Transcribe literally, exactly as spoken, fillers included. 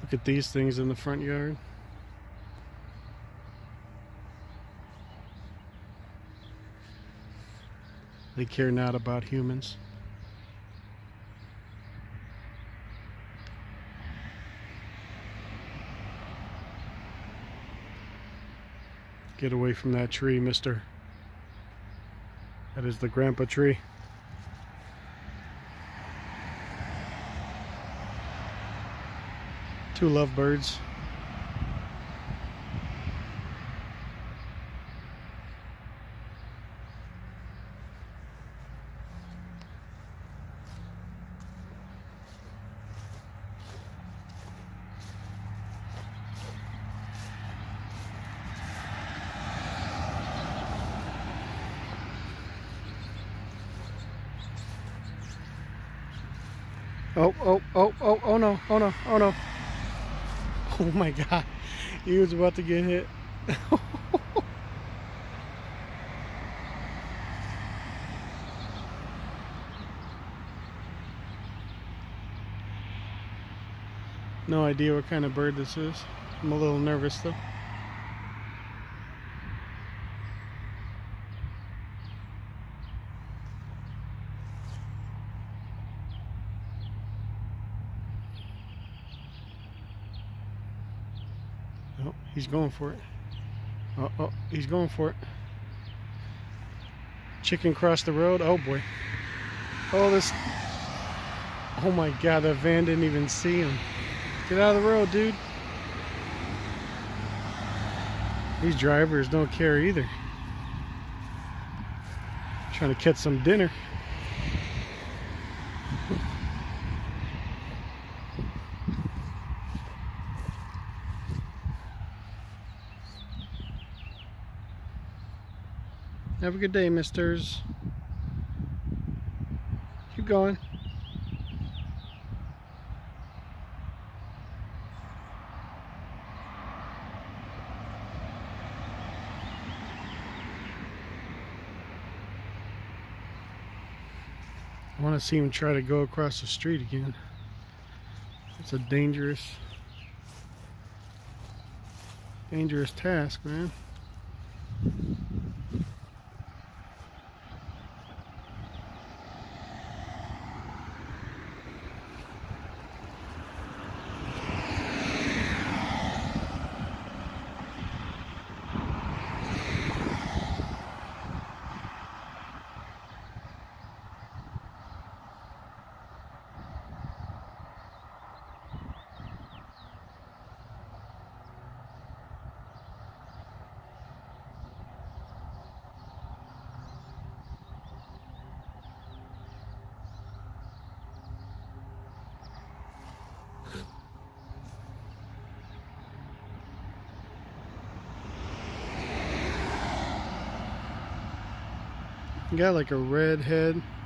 Look at these things in the front yard. They care not about humans. Get away from that tree, mister. That is the grandpa tree. Two lovebirds. Oh, oh, oh, oh, oh no, oh no, oh no. Oh my God, he was about to get hit. No idea what kind of bird this is. I'm a little nervous though. Oh, he's going for it. Oh, oh, he's going for it. Chicken crossed the road. Oh boy. Oh, this. Oh my God, that van didn't even see him. Get out of the road, dude. These drivers don't care either. Trying to catch some dinner. Have a good day, misters. Keep going. I want to see him try to go across the street again. It's a dangerous, dangerous task, man. Got like a red head.